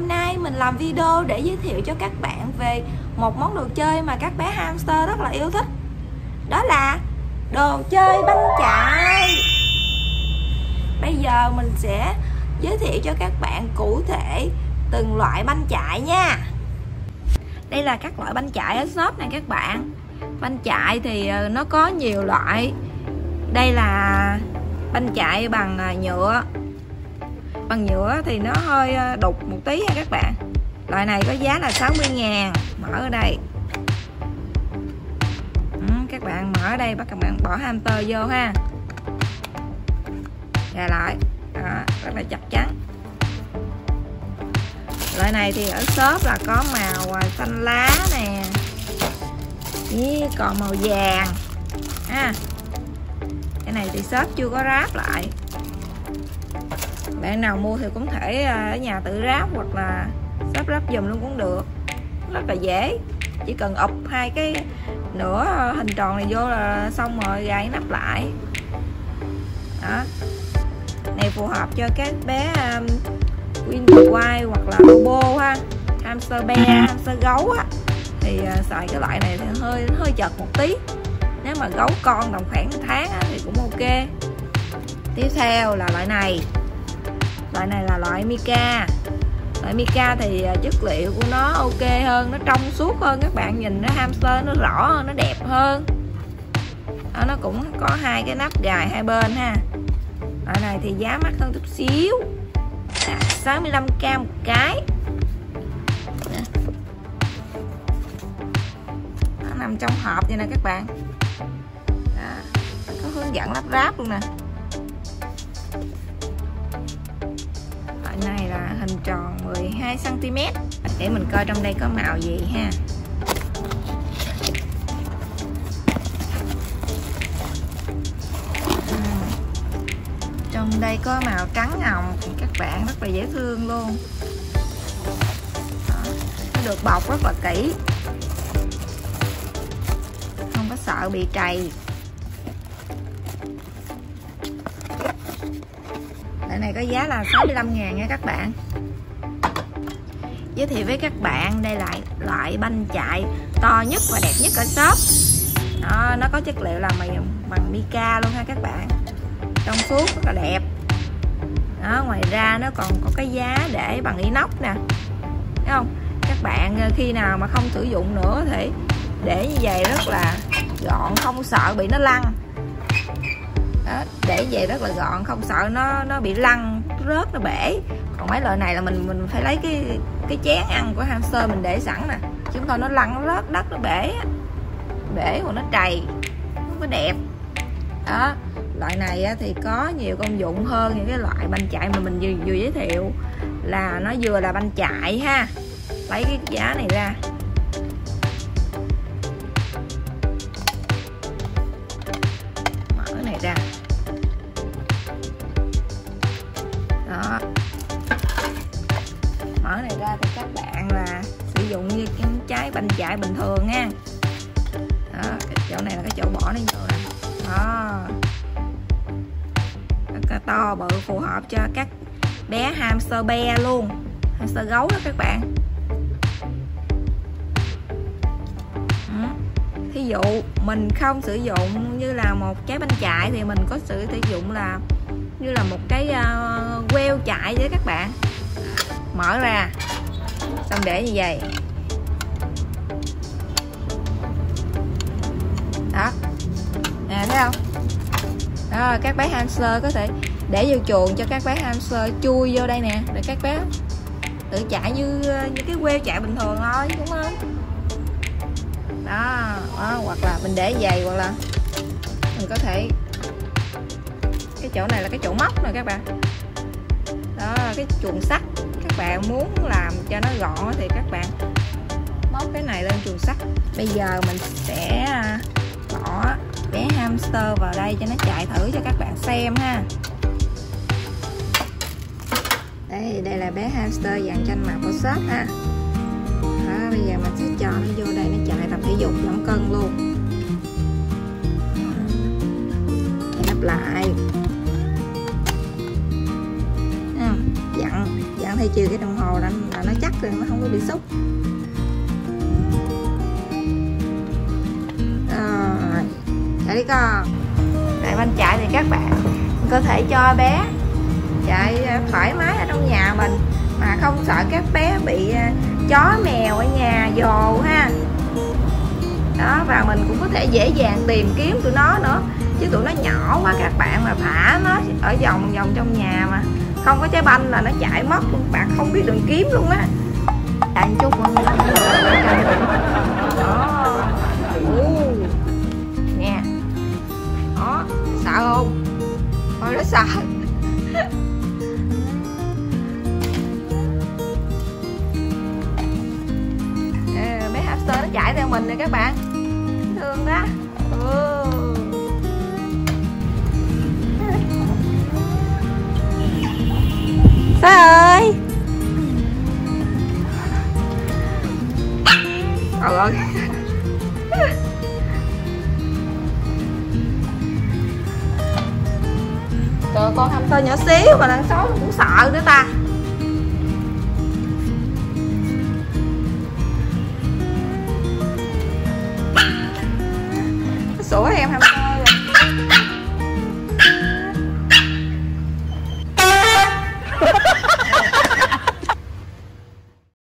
hôm nay mình làm video để giới thiệu cho các bạn về một món đồ chơi mà các bé hamster rất là yêu thích. Đó là đồ chơi banh chạy. Bây giờ mình sẽ giới thiệu cho các bạn cụ thể từng loại banh chạy nha. Đây là các loại banh chạy ở shop này các bạn. Banh chạy thì nó có nhiều loại. Đây là banh chạy bằng nhựa. Bằng nhựa thì nó hơi đục một tí ha các bạn. Loại này có giá là 60.000. Mở ở đây. Các bạn mở ở đây, bắt các bạn bỏ hamster vô ha. Gà lại. Đó, rất là chắc chắn. Loại này thì ở shop là có màu xanh lá nè, còn màu vàng ha. Cái này thì shop chưa có ráp lại. Bạn nào mua thì cũng thể ở nhà tự ráp hoặc là shop ráp giùm luôn cũng được. Rất là dễ. Chỉ cần ụp hai cái nửa hình tròn này vô là xong rồi, gài nắp lại. Đó. Này phù hợp cho các bé Winterwhite hoặc là Robo ha, hamster bear, hamster gấu á, thì xài cái loại này thì hơi chật một tí. Nếu mà gấu con tầm khoảng tháng á, thì cũng ok. Tiếp theo là loại này. Loại này là loại Mica. Loại Mica thì chất liệu của nó ok hơn, nó trong suốt hơn, các bạn nhìn nó hamster nó rõ hơn, nó đẹp hơn. Đó, nó cũng có hai cái nắp gài hai bên ha. Loại này thì giá mắc hơn chút xíu, 65k một cái. Nó nằm trong hộp vậy nè các bạn. Đó, có hướng dẫn lắp ráp luôn nè. Loại này là hình tròn 12cm. Để mình coi trong đây có màu gì ha. Trong đây có màu trắng hồng các bạn, rất là dễ thương luôn. Đó, nó được bọc rất là kỹ, không có sợ bị trầy. Loại này có giá là 65.000 nha các bạn. Giới thiệu với các bạn, đây là loại banh chạy to nhất và đẹp nhất ở shop. Đó, nó có chất liệu là bằng Mica luôn ha các bạn. Trong suốt rất là đẹp. Đó, ngoài ra nó còn có cái giá để bằng inox nè. Thấy không? Các bạn khi nào mà không sử dụng nữa thì để như vậy rất là gọn, không sợ bị nó lăn. Đó, để vậy rất là gọn, không sợ nó bị lăn, rớt, nó bể. Còn mấy loại này là mình phải lấy cái chén ăn của hamster mình để sẵn nè, chứ không thôi nó lăn, nó rớt đất, nó bể hoặc nó trầy, không có đẹp. Đó, loại này thì có nhiều công dụng hơn những cái loại banh chạy mà mình vừa giới thiệu. Là nó vừa là banh chạy ha. Lấy cái giá này ra. Mở cái này ra. Đó. Mở này ra thì các bạn là sử dụng như cái trái banh chạy bình thường nha. Đó, cái chỗ này là cái chỗ bỏ nó vô nè. Đó, to bự, phù hợp cho các bé hamster bear luôn, hamster gấu đó các bạn. Thí dụ mình không sử dụng như là một trái banh chạy thì mình có sử dụng là như là một cái queo chạy với các bạn. Mở ra xong để như vậy. Đó nè, thấy không? Đó, các bé hamster có thể để vô chuồng cho các bé hamster chui vô đây nè, để các bé tự chạy như cái queo chạy bình thường thôi, đúng không? Đó, hoặc là mình để giày, hoặc là mình có thể, cái chỗ này là cái chỗ móc nè các bạn. Đó, cái chuồng sắt, các bạn muốn làm cho nó gọn thì các bạn móc cái này lên chuồng sắt. Bây giờ mình sẽ bỏ bé hamster vào đây cho nó chạy thử cho các bạn xem ha. Đây là bé hamster dạng tranh màu của shop ha. Đó, bây giờ mình sẽ cho nó vô đây, nó chạy tập thể dục giảm cân luôn. Nắp lại. dặn theo chiều cái đồng hồ là nó chắc rồi, nó không có bị xúc. Rồi chạy đi con. Tại bên chạy thì các bạn có thể cho bé chạy thoải mái ở trong nhà mình mà không sợ các bé bị chó mèo ở nhà dồ ha. Đó, và mình cũng có thể dễ dàng tìm kiếm tụi nó nữa, chứ tụi nó nhỏ quá các bạn, mà thả nó ở vòng trong nhà mà không có trái banh là nó chạy mất luôn, bạn không biết đường kiếm luôn á. Chạy một chút mọi người. Đó. Nè. Đó, sợ không? Thôi nó sợ. Bé hamster nó chạy theo mình nè các bạn, thương đó. Sa ơi. Trời ơi. Trời, con hamster nhỏ xíu mà đang xấu cũng sợ nữa ta. Sủa em hamster.